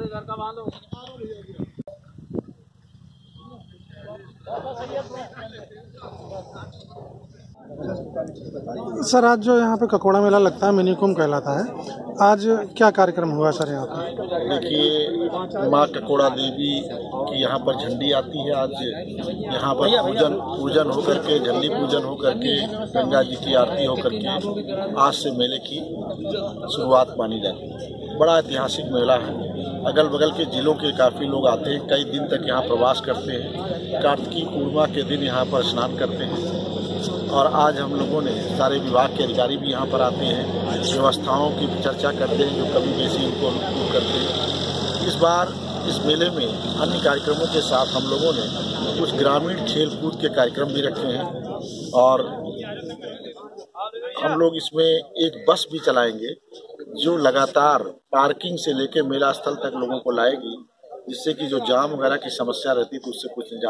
Sir, आज जो यहाँ पे ककोड़ा मेला लगता है, मिनी कुंभ कहलाता है, आज क्या कार्यक्रम हुआ सर यहाँ पे? देखिए, माँ ककोड़ा देवी की यहाँ पर झंडी आती है। आज यहाँ पर पूजन होकर के, झंडी पूजन होकर के, गंगा जी की आरती होकर के आज से मेले की शुरुआत मानी जाती है। बड़ा ऐतिहासिक मेला है। अगल बगल के जिलों के काफ़ी लोग आते हैं, कई दिन तक यहाँ प्रवास करते हैं। कार्तिकी पूर्णिमा के दिन यहाँ पर स्नान करते हैं और आज हम लोगों ने सारे विभाग के अधिकारी भी यहाँ पर आते हैं, व्यवस्थाओं की चर्चा करते हैं जो कभी बेसी उनको अनुकूल करते हैं। इस बार इस मेले में अन्य कार्यक्रमों के साथ हम लोगों ने कुछ ग्रामीण खेल कूद के कार्यक्रम भी रखे हैं और हम लोग इसमें एक बस भी चलाएंगे जो लगातार पार्किंग से लेकर मेला स्थल तक लोगों को लाएगी, जिससे कि जो जाम वगैरह की समस्या रहती है तो उससे कुछ